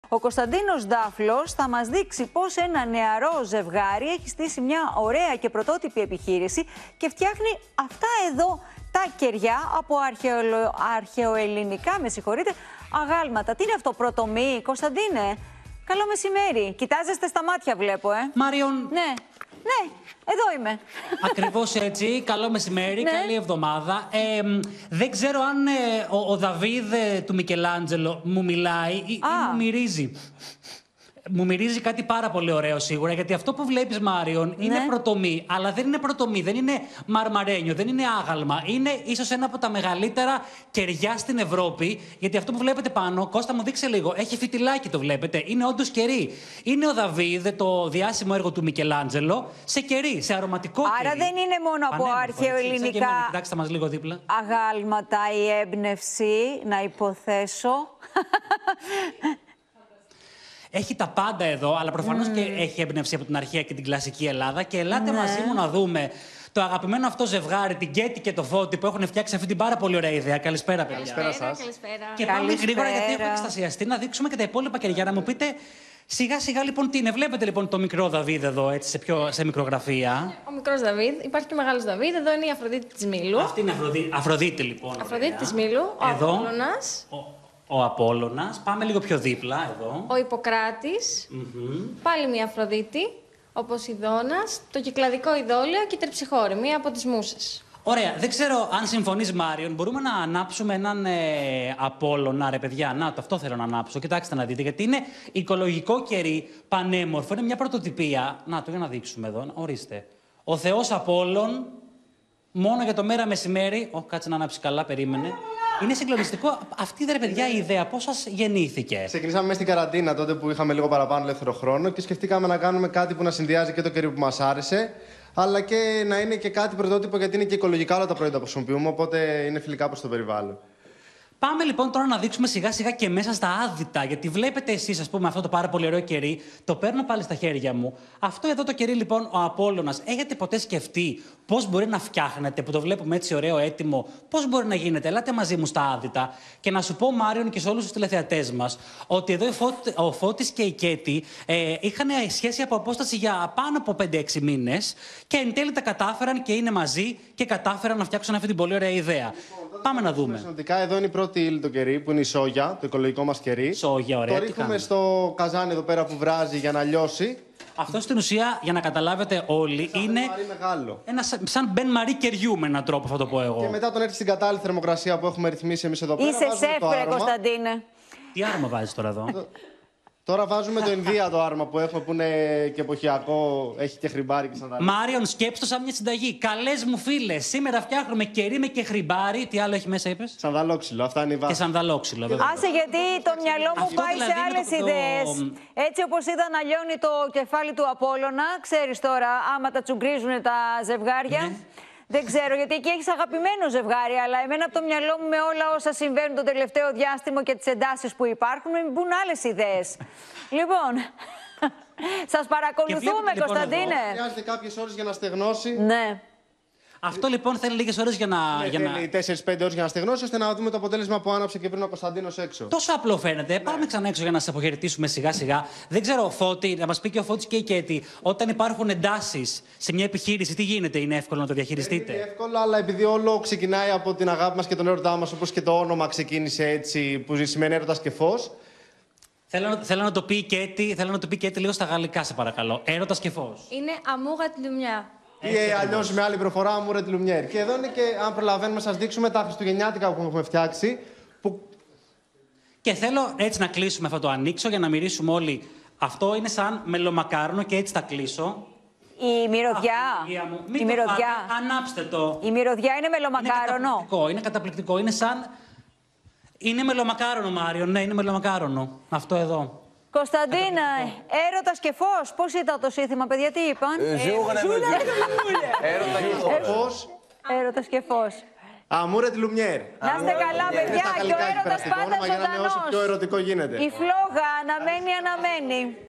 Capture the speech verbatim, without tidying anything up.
Ο Κωνσταντίνος Ντάφλος θα μας δείξει πώς ένα νεαρό ζευγάρι έχει στήσει μια ωραία και πρωτότυπη επιχείρηση και φτιάχνει αυτά εδώ τα κεριά από αρχαιολο... αρχαιοελληνικά, με συγχωρείτε, αγάλματα. Τι είναι αυτό, πρωτομή, Κωνσταντίνε? Καλό μεσημέρι. Κοιτάζεστε στα μάτια, βλέπω, ε. Μάριον. Ναι, ναι, εδώ είμαι. Ακριβώς έτσι. Καλό μεσημέρι, ναι. Καλή εβδομάδα. Ε, δεν ξέρω αν ε, ο, ο Δαβίδ ε, του Μικελάντζελο μου μιλάει ή, ή μου μυρίζει. Μου μυρίζει κάτι πάρα πολύ ωραίο σίγουρα, γιατί αυτό που βλέπεις, Μάριον, ναι. είναι πρωτομή, αλλά δεν είναι πρωτομή, δεν είναι μαρμαρένιο, δεν είναι άγαλμα. Είναι ίσως ένα από τα μεγαλύτερα κεριά στην Ευρώπη, γιατί αυτό που βλέπετε πάνω, Κώστα μου δείξε λίγο, έχει φυτιλάκι, το βλέπετε, είναι όντως κερί. Είναι ο Δαβίδ, το διάσημο έργο του Μικελάντζελο, σε κερί, σε αρωματικό Άρα κερί. Άρα δεν είναι μόνο από αρχαιοελληνικά Κοιτάξτε μας λίγο δίπλα. αγάλματα η έμπνευση, να υποθέσω. Έχει τα πάντα εδώ, αλλά προφανώς Mm. και έχει έμπνευση από την αρχαία και την κλασική Ελλάδα. Και ελάτε Ναι. μαζί μου να δούμε το αγαπημένο αυτό ζευγάρι, την Κέτη και το Φώτη, που έχουν φτιάξει αυτή την πάρα πολύ ωραία ιδέα. Καλησπέρα, παιδιά. Καλησπέρα σας. Καλησπέρα. Και πάμε Καλησπέρα. γρήγορα, γιατί έχω εκστασιαστεί, να δείξουμε και τα υπόλοιπα κεριά. Να μου πείτε σιγά σιγά λοιπόν τι είναι. Βλέπετε λοιπόν το μικρό Δαβίδ εδώ, έτσι, σε, πιο, σε μικρογραφία. Ο μικρός Δαβίδ. Υπάρχει και ο μεγάλος Δαβίδ. Εδώ είναι η Αφροδίτη της Μήλου. Αυτή είναι Αφροδί... Αφροδίτη λοιπόν. Αφροδίτη ωραία. της Μήλου. Ο Εδώ. Απόλλωνας. Ο, ο Απόλλωνας. Πάμε λίγο πιο δίπλα εδώ. Ο Ιπποκράτης. Mm-hmm. Πάλι μια Αφροδίτη. Ο Ποσειδώνας. Το κυκλαδικό ειδόλιο και η Τερψιχώρη. Μία από τις μούσες. Ωραία. Δεν ξέρω αν συμφωνείς, Μάριον, μπορούμε να ανάψουμε έναν ε, Απόλλωνα, ρε παιδιά. Να, το αυτό θέλω να ανάψω. Κοιτάξτε να δείτε, γιατί είναι οικολογικό κερί, πανέμορφο. Είναι μια πρωτοτυπία. Να, το για να δείξουμε εδώ. Ορίστε. Ο Θεός Απόλλων, μόνο για το μέρα μεσημέρι. Ω, κάτσε να ανάψει καλά, περίμενε. Είναι συγκλονιστικό. Αυτή, ρε παιδιά, η ιδέα πώς σας γεννήθηκε? Ξεκινήσαμε μέσα στην καραντίνα τότε που είχαμε λίγο παραπάνω ελεύθερο χρόνο και σκεφτήκαμε να κάνουμε κάτι που να συνδυάζει και το κερί που μας άρεσε, αλλά και να είναι και κάτι πρωτότυπο, γιατί είναι και οικολογικά όλα τα προϊόντα που χρησιμοποιούμε, οπότε είναι φιλικά προς το περιβάλλον. Πάμε λοιπόν τώρα να δείξουμε σιγά σιγά και μέσα στα άδυτα. Γιατί βλέπετε εσείς, ας πούμε, αυτό το πάρα πολύ ωραίο κερί. Το παίρνω πάλι στα χέρια μου. Αυτό εδώ το κερί, λοιπόν, ο Απόλλωνας. Έχετε ποτέ σκεφτεί πώς μπορεί να φτιάχνετε, που το βλέπουμε έτσι ωραίο, έτοιμο, πώς μπορεί να γίνεται? Ελάτε μαζί μου στα άδυτα. Και να σου πω, Μάριον, και σε όλους τους τηλεθεατές μας, ότι εδώ ο Φώτης και η Κέτη ε, είχαν σχέση από απόσταση για πάνω από πέντε έξι μήνες. Και εν τέλει τα κατάφεραν και είναι μαζί και κατάφεραν να φτιάξουν αυτή την πολύ ωραία ιδέα. Λοιπόν, πάμε να δούμε. Συνοπτικά, εδώ είναι η πρώτη ύλη το κερί, που είναι η σόγια, το οικολογικό μας κερί. Σόγια, ωραία. Το ρίχνουμε στο καζάνι εδώ πέρα που βράζει για να λιώσει. Αυτό στην ουσία, για να καταλάβετε όλοι, σαν είναι μεγάλο. ένα σαν Μπεν Μαρί κεριού, με έναν τρόπο, θα το πω εγώ. Και μετά τον έρθει στην κατάλληλη θερμοκρασία που έχουμε ρυθμίσει εμείς εδώ πέρα. Είσαι σεφ, Κωνσταντίνε. Τι άρωμα βάζεις τώρα εδώ? Τώρα βάζουμε το Ινδία το άρμα που έχουμε, που είναι και εποχιακό, έχει και χρυμπάρι και σανταλί. Μάριον, σκέψου το σαν μια συνταγή. Καλές μου φίλες, σήμερα φτιάχνουμε κερί με και χρυμπάρι. Τι άλλο έχει μέσα, είπες? Σανδαλόξυλο, αυτά είναι η βάση. Και σανδαλόξυλο, βέβαια. Άσε, γιατί το μυαλό μου Αυτό πάει δηλαδή σε είναι άλλες το- το- ιδέες. Έτσι όπως είδα να λιώνει το κεφάλι του Απόλλωνα, ξέρεις τώρα, άμα τα τσουγκρίζουν τα ζευγάρια. Ναι. Δεν ξέρω, γιατί εκεί έχεις αγαπημένο ζευγάρι, αλλά εμένα από το μυαλό μου, με όλα όσα συμβαίνουν το τελευταίο διάστημα και τις εντάσεις που υπάρχουν, με μπουν άλλες ιδέες. Λοιπόν, σας παρακολουθούμε, λοιπόν Κωνσταντίνε. Χρειάζεται κάποιες ώρες για να στεγνώσει. Ναι. Αυτό λοιπόν θέλει λίγες ώρες για να. Ναι, για να... θέλει τέσσερις πέντε ώρες για να στεγνώσει, ώστε να δούμε το αποτέλεσμα που άναψε και πριν ο Κωνσταντίνος έξω. Τόσο απλό φαίνεται. Πάμε ξανά έξω για να σας αποχαιρετήσουμε σιγά σιγά. Δεν ξέρω, Φώτη, να μας πει και ο Φώτης και η Κέτη, όταν υπάρχουν εντάσεις σε μια επιχείρηση, τι γίνεται, είναι εύκολο να το διαχειριστείτε? Είναι εύκολο, αλλά επειδή όλο ξεκινάει από την αγάπη μας και τον έρωτά μας, όπως και το όνομα ξεκίνησε έτσι, που σημαίνει έρωτας και φως. Θέλω, θέλω, να το πει η Κέτη, θέλω να το πει η Κέτη λίγο στα γαλλικά, σε παρακαλώ. Έρωτας και φως. Είναι αμούγα τη λουμιά. Ή αλλιώς με άλλη προφορά μου, ρε τη Λουμιέρ. Και εδώ είναι και, αν προλαβαίνουμε, σας δείξουμε τα χριστουγεννιάτικα που έχουμε φτιάξει. Που... Και θέλω έτσι να κλείσουμε αυτό το ανοίξω για να μυρίσουμε όλοι. Αυτό είναι σαν μελομακάρονο και έτσι θα κλείσω. Η μυρωδιά. Αγία μου. Η Μην το μυρωδιά. πάτε, ανάψτε το. Η μυρωδιά είναι Είναι μελομακάρονο. καταπληκτικό, είναι καταπληκτικό. Είναι σαν... Είναι μελομακάρονο, Μάριο. Ναι, είναι μελομακάρονο. Αυτό εδώ. Κωνσταντίνα, έρωτας και φως. Πώς ήταν το σύνθημα, παιδιά, τι είπαν? Ζούγανε με Έρωτα και φως. Φως. Έρωτας και φως. Αμούρε τη Λουμιέρ. Να είστε καλά, παιδιά, και ο έρωτας πάντα Για να είναι όσο ζωντανός. πιο ερωτικό γίνεται. Η φλόγα αναμένει, αναμένει.